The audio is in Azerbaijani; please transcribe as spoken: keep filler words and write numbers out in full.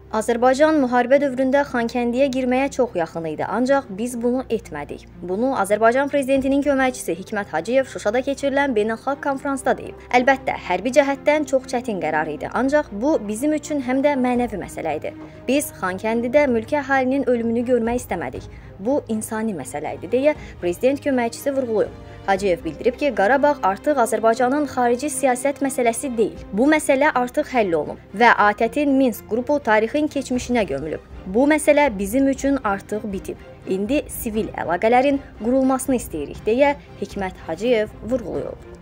Azərbaycan müharibə dövründə Xankəndiyə girməyə çox yaxın idi, ancaq biz bunu etmədik. Bunu Azərbaycan prezidentinin köməkçisi Hikmət Hacıyev Şuşada keçirilən beynəlxalq konfransda deyib. Əlbəttə, hərbi cəhətdən çox çətin qərar idi, ancaq bu bizim üçün həm də mənəvi məsələ idi. Biz Xankəndidə mülki əhalinin ölümünü görmək istəmədik. Bu insani məsələ idi, deyə prezident köməkçisi vurğulayıb. Hacıyev bildirib ki, Qarabağ artıq Azərbaycanın xarici siyasət məsələsi deyil. Bu məsələ artıq həll olunub və ATƏT-in Minsk qrupu tarixin keçmişinə gömülüb. Bu məsələ bizim üçün artıq bitib. İndi sivil əlaqələrin qurulmasını istəyirik, deyə Hikmət Hacıyev vurğulayıb.